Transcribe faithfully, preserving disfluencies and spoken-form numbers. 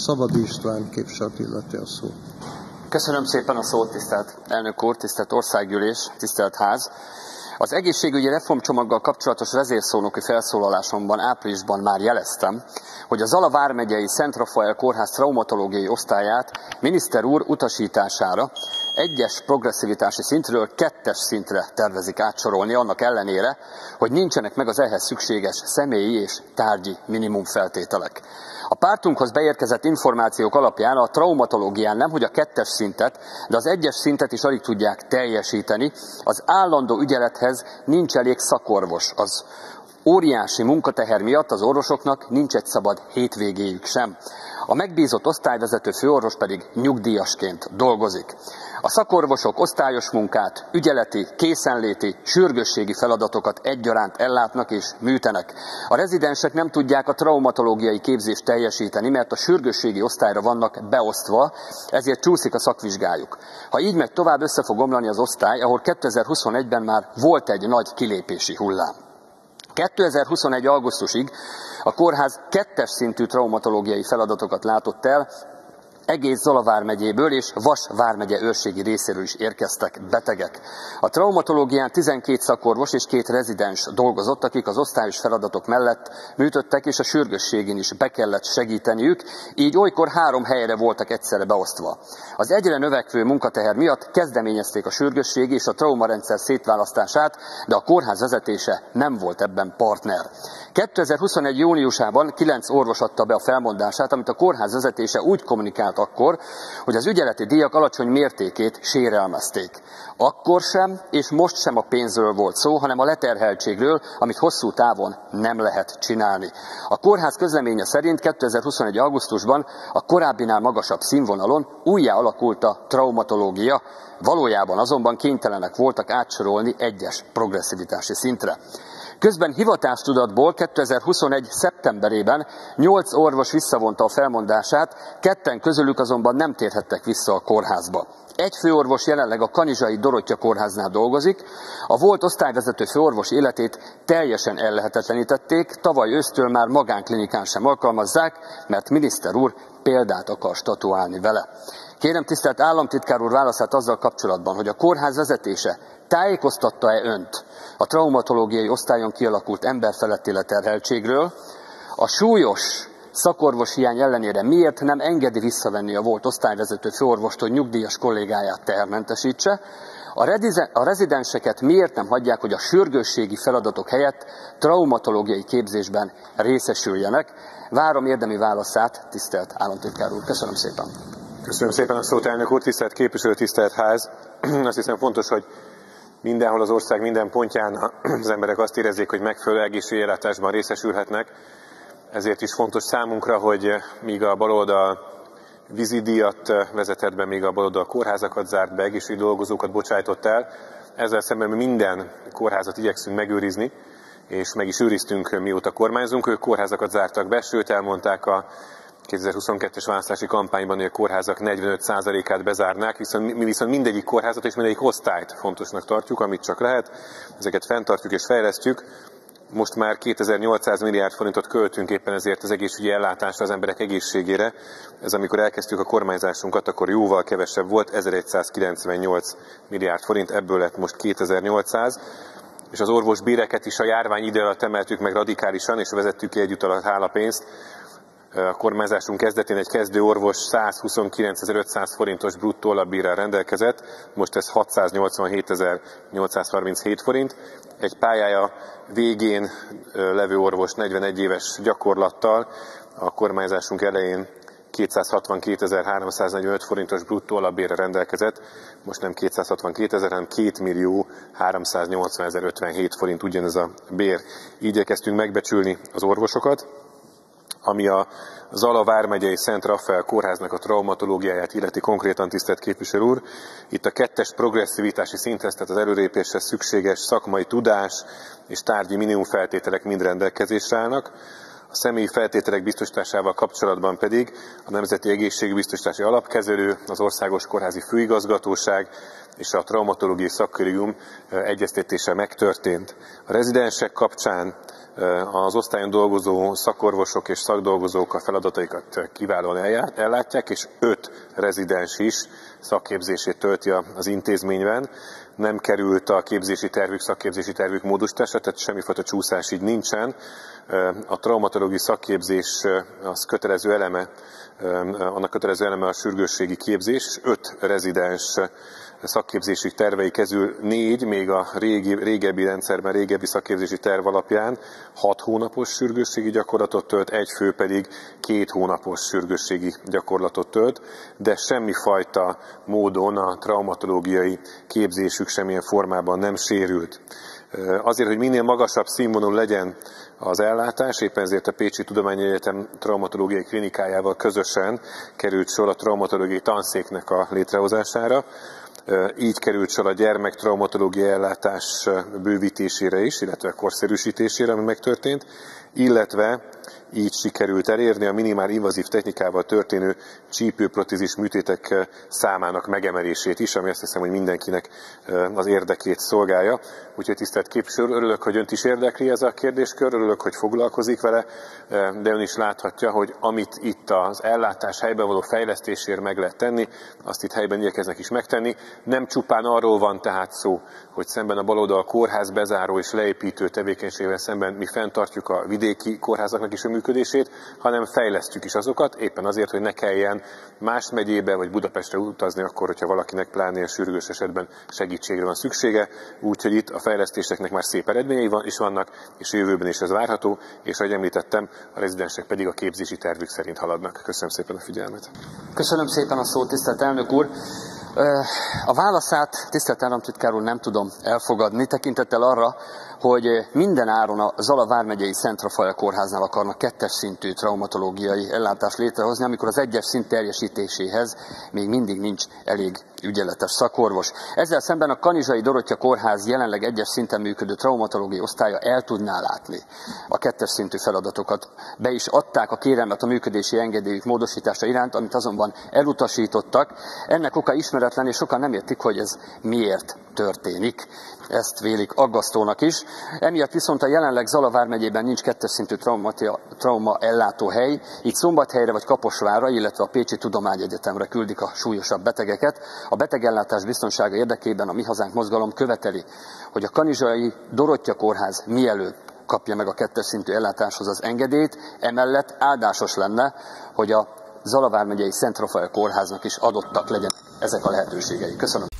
Szabadi István képviselőt illeti a szó. Köszönöm szépen a szót, tisztelt elnök úr, tisztelt országgyűlés, tisztelt ház. Az egészségügyi reformcsomaggal kapcsolatos vezérszónoki felszólalásomban áprilisban már jeleztem, hogy a Zala vármegyei Szent Rafael kórház traumatológiai osztályát miniszter úr utasítására egyes progresszivitási szintről kettes szintre tervezik átsorolni, annak ellenére, hogy nincsenek meg az ehhez szükséges személyi és tárgyi minimumfeltételek. A pártunkhoz beérkezett információk alapján a traumatológián nemhogy a kettes szintet, de az egyes szintet is alig tudják teljesíteni. Az állandó ügyelethez nincs elég szakorvos. Az óriási munkateher miatt az orvosoknak nincs egy szabad hétvégéjük sem. A megbízott osztályvezető főorvos pedig nyugdíjasként dolgozik. A szakorvosok osztályos munkát, ügyeleti, készenléti, sürgősségi feladatokat egyaránt ellátnak és műtenek. A rezidensek nem tudják a traumatológiai képzést teljesíteni, mert a sürgősségi osztályra vannak beosztva, ezért csúszik a szakvizsgájuk. Ha így megy tovább, össze fog omlani az osztály, ahol kétezer-huszonegyben már volt egy nagy kilépési hullám. kétezer-huszonegy augusztusig a kórház kettes szintű traumatológiai feladatokat látott el, egész Zala vármegyéből és Vas vármegye őrségi részéről is érkeztek betegek. A traumatológián tizenkét szakorvos és két rezidens dolgozott, akik az osztályos feladatok mellett műtöttek, és a sürgősségén is be kellett segíteniük, így olykor három helyre voltak egyszerre beosztva. Az egyre növekvő munkateher miatt kezdeményezték a sürgősségi és a traumarendszer szétválasztását, de a kórház vezetése nem volt ebben partner. kétezer-huszonegy júniusában kilenc orvos adta be a felmondását, amit a kórház vezetése úgy kommunikált akkor, hogy az ügyeleti díjak alacsony mértékét sérelmezték. Akkor sem, és most sem a pénzről volt szó, hanem a leterheltségről, amit hosszú távon nem lehet csinálni. A kórház közleménye szerint kétezer-huszonegy augusztusban a korábbinál magasabb színvonalon újjá alakult a traumatológia, valójában azonban kénytelenek voltak átsorolni egyes progresszivitási szintre. Közben hivatástudatból kétezer-huszonegy szeptemberében nyolc orvos visszavonta a felmondását, ketten közülük azonban nem térhettek vissza a kórházba. Egy főorvos jelenleg a kanizsai Dorottya kórháznál dolgozik, a volt osztályvezető főorvos életét teljesen ellehetetlenítették, tavaly ősztől már magánklinikán sem alkalmazzák, mert miniszter úr példát akar statuálni vele. Kérem tisztelt államtitkár úr válaszát azzal kapcsolatban, hogy a kórház vezetése tájékoztatta-e önt a traumatológiai osztályon kialakult emberfeletti leterheltségről, a súlyos szakorvoshiány ellenére miért nem engedi visszavenni a volt osztályvezető főorvost, hogy nyugdíjas kollégáját tehermentesítse, a rezidenseket miért nem hagyják, hogy a sürgősségi feladatok helyett traumatológiai képzésben részesüljenek. Várom érdemi válaszát, tisztelt államtitkár úr. Köszönöm szépen. Köszönöm szépen a szót, elnök úr, tisztelt képviselő, tisztelt ház. Azt hiszem fontos, hogy mindenhol az ország minden pontján az emberek azt érezzék, hogy megfelelő egészségellátásban részesülhetnek. Ezért is fontos számunkra, hogy míg a baloldal vízidíjat vezetett be, míg a baloldal kórházakat zárt be, egészségügyi dolgozókat bocsájtott el, ezzel szemben mi minden kórházat igyekszünk megőrizni, és meg is őriztünk, mióta kormányzunk. Ők kórházakat zártak be, sőt elmondták a kétezer-huszonkettes választási kampányban, hogy a kórházak negyvenöt százalékát bezárnák, viszont mi viszont mindegyik kórházat és mindegyik osztályt fontosnak tartjuk, amit csak lehet. Ezeket fenntartjuk és fejlesztjük. Most már kétezer-nyolcszáz milliárd forintot költünk éppen ezért az egészségügyi ellátásra, az emberek egészségére. Ez amikor elkezdtük a kormányzásunkat, akkor jóval kevesebb volt, ezerszázkilencvennyolc milliárd forint, ebből lett most kétezer-nyolcszáz. És az orvosbéreket is a járvány ide alatt emeltük meg radikálisan, és vezettük ki együtt a hálapénzt. A kormányzásunk kezdetén egy kezdő orvos százhuszonkilencezer-ötszáz forintos bruttó alapbérrel rendelkezett, most ez hatszáznyolcvanhétezer-nyolcszázharminchét forint. Egy pályája végén levő orvos negyvenegy éves gyakorlattal a kormányzásunk elején kétszázhatvankétezer-háromszáznegyvenöt forintos bruttó alapbérrel rendelkezett, most nem kétszázhatvankétezer, hanem két millió háromszáznyolcvanezer-ötvenhét forint ugyanez a bér. Így igyekeztünk megbecsülni az orvosokat. Ami a Zala vármegyei Szent Rafael kórháznak a traumatológiáját illeti konkrétan, tisztelt képviselő úr. Itt a kettes progresszivitási szinthez, tehát az előrépéshez szükséges szakmai tudás és tárgyi minimumfeltételek mind rendelkezésre állnak. A A személyi feltételek biztosításával kapcsolatban pedig a Nemzeti Egészségbiztosítási Alapkezelő, az Országos Kórházi Főigazgatóság és a Traumatológiai Szakkollégium egyeztetése megtörtént. A rezidensek kapcsán az osztályon dolgozó szakorvosok és szakdolgozók a feladataikat kiválóan ellátják, és öt rezidens is szakképzését tölti az intézményben. Nem került a képzési tervük, szakképzési tervük módosításra, tehát semmifajta csúszás így nincsen. A traumatológiai szakképzés az kötelező eleme, annak kötelező eleme a sürgősségi képzés, és öt rezidens szakképzési tervei közül négy, még a régi, régebbi rendszerben, régebbi szakképzési terv alapján hat hónapos sürgősségi gyakorlatot tölt, egy fő pedig két hónapos sürgősségi gyakorlatot tölt, de semmifajta módon a traumatológiai képzésük semmilyen formában nem sérült. Azért, hogy minél magasabb színvonalú legyen az ellátás, éppen ezért a Pécsi Tudományegyetem traumatológiai klinikájával közösen került sor a traumatológiai tanszéknek a létrehozására. Így került sor a gyermektraumatológiai ellátás bővítésére is, illetve korszerűsítésére, ami megtörtént, illetve így sikerült elérni a minimál invazív technikával történő csípőprotézis műtétek számának megemelését is, ami azt hiszem, hogy mindenkinek az érdekét szolgálja. Úgyhogy tisztelt képviselő, örülök, hogy önt is érdekli ez a kérdéskör, örülök, hogy foglalkozik vele, de ön is láthatja, hogy amit itt az ellátás helyben való fejlesztésért meg lehet tenni, azt itt helyben igyekeznek is megtenni. Nem csupán arról van tehát szó, hogy szemben a baloldal kórház bezáró és leépítő tevékenységével szemben mi fenntartjuk a vidéki kórházaknak is a működését, hanem fejlesztjük is azokat, éppen azért, hogy ne kelljen más megyébe vagy Budapestre utazni akkor, hogyha valakinek pláne a sürgős esetben segítségre van szüksége. Úgyhogy itt a fejlesztéseknek már szép eredményei van, is vannak, és a jövőben is ez várható, és ahogy említettem, a rezidensek pedig a képzési tervük szerint haladnak. Köszönöm szépen a figyelmet. Köszönöm szépen a szót, tisztelt elnök úr. A válaszát, tisztelt államtitkár úr, nem tudom elfogadni, tekintettel arra, hogy minden áron a Zala vármegyei Szent Rafael kórháznál akarnak kettes szintű traumatológiai ellátást létrehozni, amikor az egyes szint teljesítéséhez még mindig nincs elég ügyeletes szakorvos. Ezzel szemben a Kanizsai Dorottya Kórház jelenleg egyes szinten működő traumatológiai osztálya el tudná látni a kettes szintű feladatokat. Be is adták a kérelmet a működési engedélyük módosítása iránt, amit azonban elutasítottak. Ennek oka ismeretlen, és sokan nem értik, hogy ez miért történik. Ezt vélik aggasztónak is. Emiatt viszont a jelenleg Zala vármegyében nincs kettes szintű trauma ellátó hely, így Szombathelyre vagy Kaposvárra, illetve a Pécsi Tudományegyetemre küldik a súlyosabb betegeket. A betegellátás biztonsága érdekében a Mi Hazánk mozgalom követeli, hogy a Kanizsai Dorottya Kórház mielőbb kapja meg a kettes szintű ellátáshoz az engedélyt, emellett áldásos lenne, hogy a Zala vármegyei Szent Rafael kórháznak is adottak legyenek ezek a lehetőségei. Köszönöm.